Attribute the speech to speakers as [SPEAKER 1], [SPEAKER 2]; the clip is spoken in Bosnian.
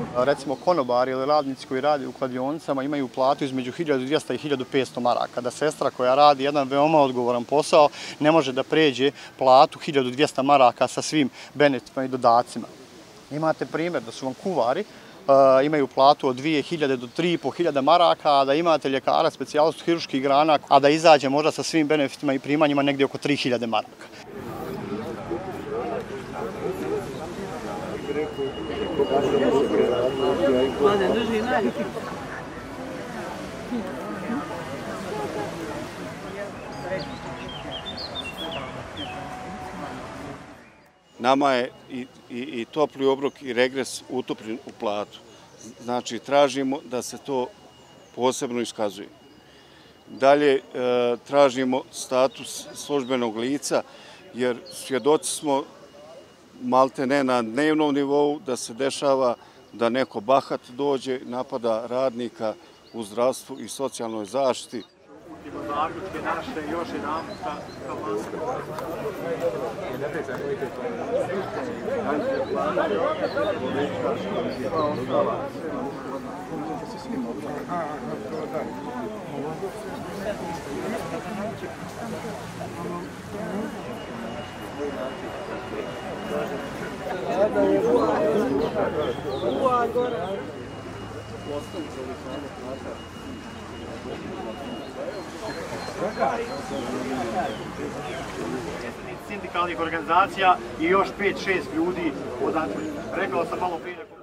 [SPEAKER 1] Recimo konobari ili radnici koji rade u kladionicama imaju platu između 1200 i 1500 maraka. Da sestra koja radi jedan veoma odgovoran posao ne može da pređe platu 1200 maraka sa svim benefitima i dodacima. Imate primjer da su vam kuvari, imaju platu od 2000 do 3500 maraka, a da imate ljekara, specijalistu hirurških grana, a da izađe možda sa svim benefitima i primanjima negdje oko 3000 maraka.
[SPEAKER 2] Nama je i topli obrok i regres utopljen u platu. Znači, tražimo da se to posebno iskazuje. Dalje, tražimo status službenog lica, jer svjedoci smo maltene na dnevnom nivou da se dešava da neko bahat dođe, napada radnika u zdravstvu i socijalnoj zaštiti.
[SPEAKER 3] Zaključke naše još jedan sindikalnih organizacija i još 5-6 ljudi odatle. Rekao sam malo prije